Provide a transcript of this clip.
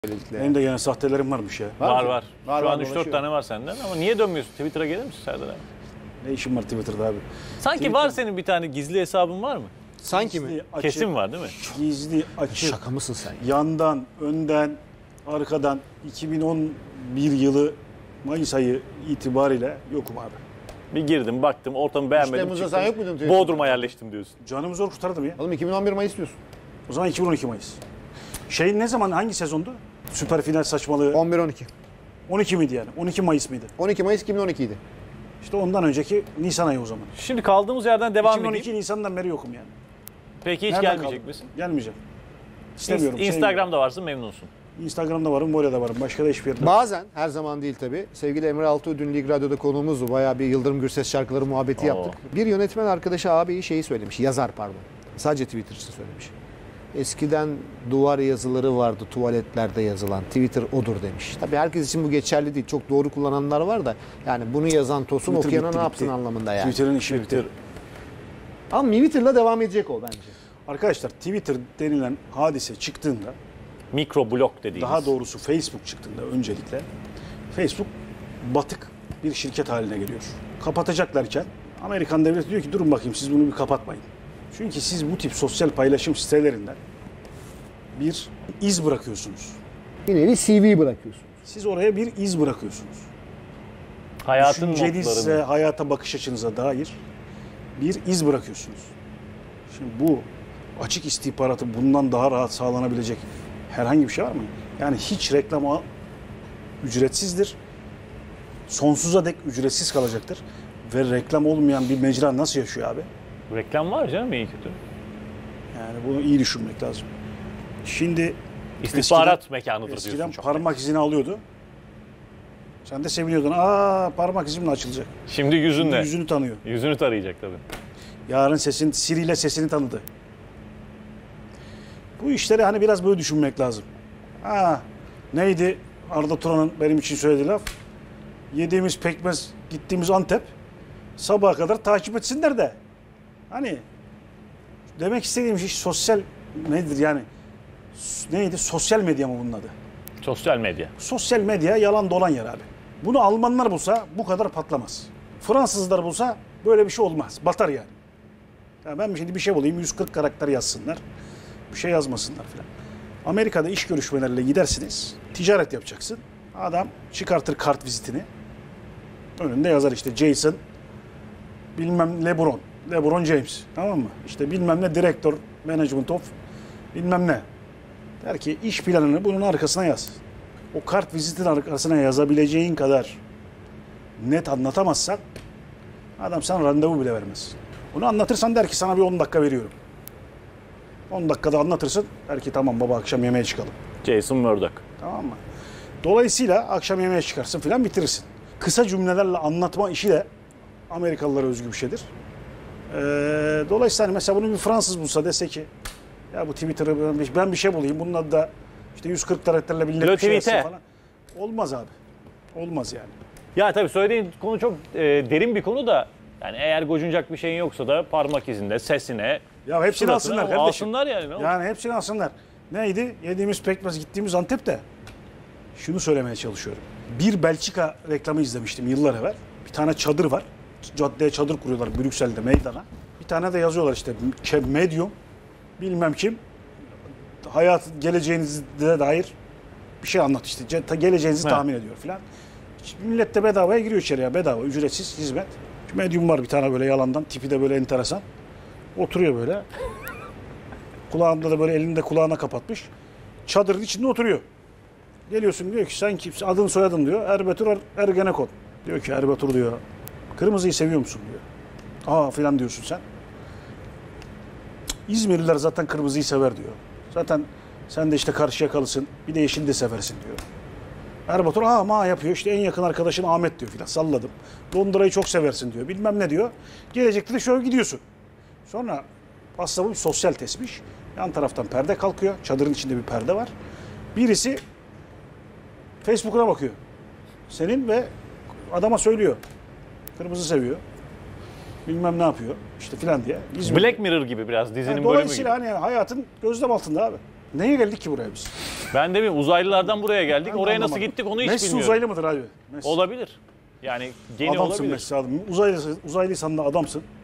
Benim de yani sahtelerim varmış ya. Var. Şu an 3-4 dolaşıyor. tane var senden ama niye dönmüyorsun? Twitter'a gelir misin Serdar abi? Ne işim var Twitter'da abi? Sanki var senin bir tane gizli hesabın var mı? Sanki mi? Gizli, açık, Kesin var değil mi? Gizli, açık, Şaka mısın sen? yandan, önden, arkadan 2011 yılı Mayıs ayı itibariyle yokum abi. Bir girdim baktım ortamı beğenmedim. Temmuz'da çıktım. sen yok muydun Twitter'da? Bodrum'a yerleştim diyorsun. Canımı zor kurtardım ya. Oğlum 2011 Mayıs diyorsun. O zaman 2012 Mayıs. Şey ne zaman, hangi sezondu? Süper final saçmalığı. 11-12. 12 miydi yani? 12 Mayıs mıydı? 12 Mayıs 2012 idi. İşte ondan önceki Nisan ayı o zaman. Şimdi kaldığımız yerden devam 2012 edeyim. Nisan'dan beri yokum yani. Peki hiç Nereden gelmeyecek kaldım? misin? Gelmeyeceğim. İstemiyorum. Instagram'da varsın memnunsun. Instagram'da varım, Bolya'da varım. Başka da hiçbir yerde. Bazen, her zaman değil tabii. Sevgili Emre Altuğ dün Lig Radyo'da konuğumuzdu. Bayağı bir Yıldırım Gürses şarkıları muhabbeti yaptık. Bir yönetmen arkadaşı ağabeyi şeyi söylemiş. Yazar pardon. Sadece Twitter için söylemiş. Eskiden duvar yazıları vardı tuvaletlerde yazılan. Twitter odur demiş. Tabii herkes için bu geçerli değil. Çok doğru kullananlar var da. Yani bunu yazan Tosun Twitter okuyana bitti, ne yapsın bitti. anlamında yani. Twitter'ın işi bitti. Ama Twitter'la devam edecek o bence. Arkadaşlar Twitter denilen hadise çıktığında, Mikroblog dediğimiz. daha doğrusu Facebook çıktığında öncelikle Facebook batık bir şirket haline geliyor. Kapatacaklarken Amerikan devleti diyor ki durun bakayım siz bunu bir kapatmayın. Çünkü siz bu tip sosyal paylaşım sitelerinden bir iz bırakıyorsunuz. Bir nevi CV bırakıyorsun. Siz oraya bir iz bırakıyorsunuz. Hayatın Düşüncenize, notlarını. hayata bakış açınıza dair bir iz bırakıyorsunuz. Şimdi bu açık istihbaratı bundan daha rahat sağlanabilecek herhangi bir şey var mı? Yani hiç reklama ücretsizdir. Sonsuza dek ücretsiz kalacaktır. Ve reklam olmayan bir mecra nasıl yaşıyor abi? Reklam var canım iyi kötü. Yani bunu iyi düşünmek lazım. Şimdi İstihbarat mekanıdır diyorsun. eskiden Çok parmak izini alıyordu. Sen de seviniyordun. Parmak izimle açılacak. Şimdi yüzünle. Yüzünü tanıyor. Yüzünü tarayacak tabii. Yarın Siri ile sesini tanıdı. Bu işleri hani biraz böyle düşünmek lazım. Neydi Arda Turan'ın benim için söylediği laf? Yediğimiz pekmez, gittiğimiz Antep sabaha kadar takip etsinler de. Hani demek istediğim şey sosyal nedir yani? Neydi? Sosyal medya mı bunun adı? Sosyal medya. Sosyal medya yalan dolan yer abi. Bunu Almanlar bulsa bu kadar patlamaz. Fransızlar bulsa böyle bir şey olmaz. Batar yani. Ya ben şimdi bir şey bulayım 140 karakter yazsınlar. Bir şey yazmasınlar filan. Amerika'da iş görüşmelerle gidersiniz. Ticaret yapacaksın. Adam çıkartır kart vizitini. Önünde yazar işte Jason bilmem LeBron James. Tamam mı? İşte bilmem ne direktör management of bilmem ne. Der ki iş planını bunun arkasına yaz. O kart vizitin arkasına yazabileceğin kadar net anlatamazsan adam sana randevu bile vermez. Bunu anlatırsan der ki sana bir 10 dakika veriyorum. 10 dakikada anlatırsın. Der ki tamam baba akşam yemeğe çıkalım. Jason Murdoch. Tamam mı? Dolayısıyla akşam yemeğe çıkarsın filan bitirirsin. Kısa cümlelerle anlatma işi de Amerikalılara özgü bir şeydir. Dolayısıyla hani mesela bunu bir Fransız bulsa dese ki ya bu Twitter'ı ben bir şey bulayım. Bunun adı da işte 140 karakterle millet bir şey yazsın falan. Olmaz abi. Olmaz yani. Ya tabii söylediğin konu çok derin bir konu da yani eğer gocunacak bir şeyin yoksa da parmak izinde, sesine, Ya hepsini suratına alsınlar kardeşim. alsınlar yani. Ne Yani hepsini alsınlar. Neydi? Yediğimiz pekmez gittiğimiz Antep'te. Şunu söylemeye çalışıyorum. Bir Belçika reklamı izlemiştim yıllar evvel. Bir tane çadır var. Caddeye çadır kuruyorlar Brüksel'de meydana. Bir tane de yazıyorlar işte medyum bilmem kim hayat geleceğinize dair bir şey anlat işte. Geleceğinizi tahmin ediyor filan. Millet de bedavaya giriyor içeriye. Bedava, ücretsiz hizmet. Şu medyum var bir tane böyle yalandan. Tipi de böyle enteresan. Oturuyor böyle. Kulağında da böyle elinde kulağına kapatmış. Çadırın içinde oturuyor. Geliyorsun diyor ki sen kimsin? Adın soyadın diyor. Erbatur Ergenekon. Diyor ki Erbatur diyor. Kırmızıyı seviyor musun diyor. Filan diyorsun sen. İzmirliler zaten kırmızıyı sever diyor. Zaten sen de işte Karşıyakalısın. Bir de yeşil de seversin diyor. Erbatur yapıyor. İşte en yakın arkadaşın Ahmet diyor filan. Salladım. Londra'yı çok seversin diyor. Bilmem ne diyor. Gelecekte de şöyle gidiyorsun. Sonra aslında bu bir sosyal testmiş. Yan taraftan perde kalkıyor. Çadırın içinde bir perde var. Birisi Facebook'una bakıyor. Senin ve adama söylüyor. Kırmızı seviyor. Bilmem ne yapıyor. İşte filan diye. Black Mirror gibi biraz dizinin bölümü gibi. Dolayısıyla hani hayatın gözlem altında abi. Neye geldik ki buraya biz? Ben de bilmiyorum. Uzaylılardan buraya geldik. Ben de Oraya nasıl anlamadım. gittik onu hiç Messi bilmiyorum. uzaylı mıdır abi? Messi. Olabilir. Yani geni Adamsın olabilir. Messi adam. Uzaylıysan da adamsın.